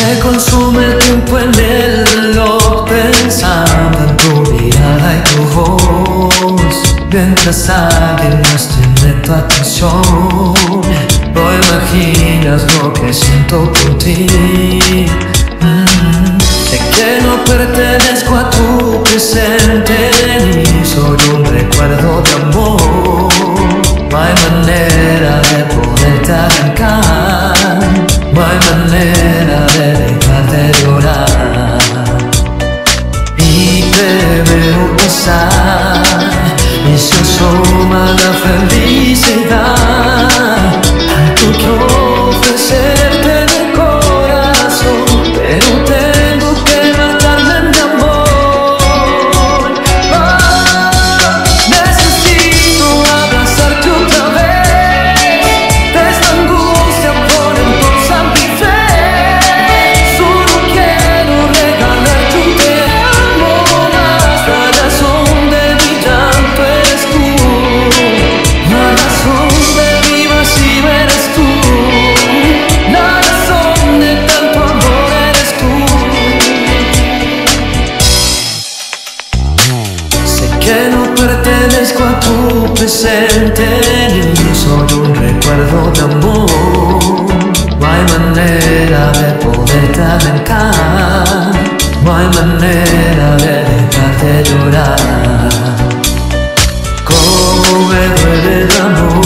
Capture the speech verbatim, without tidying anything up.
Me consume el tiempo en el reloj, pensando en tu mirada y tu voz, mientras alguien más tiene tu atención. No imaginas lo que siento por ti. mm. Sé que no pertenezco a tu presente, ni soy un recuerdo de amor. No hay manera de poderte arrancar, no hay manera de dejar de llorar. Y te veo pasar y se asoma la felicidad. Tanto que ofrecerte en el corazón, pero tengo que matarme de amor. Oh, necesito abrazarte otra vez, de esta angustia por endulzar mi fe. Solo quiero regalarte un te amo más. La razón de mi llanto eres tú, la razón de mi vacío eres tú, la razón de tanto amor eres tú. Sé que no pertenezco a tu presente, ni soy un recuerdo de amor. No hay manera de poderte arrancar, no hay manera de dejarte llorar. Cómo me duele el amor.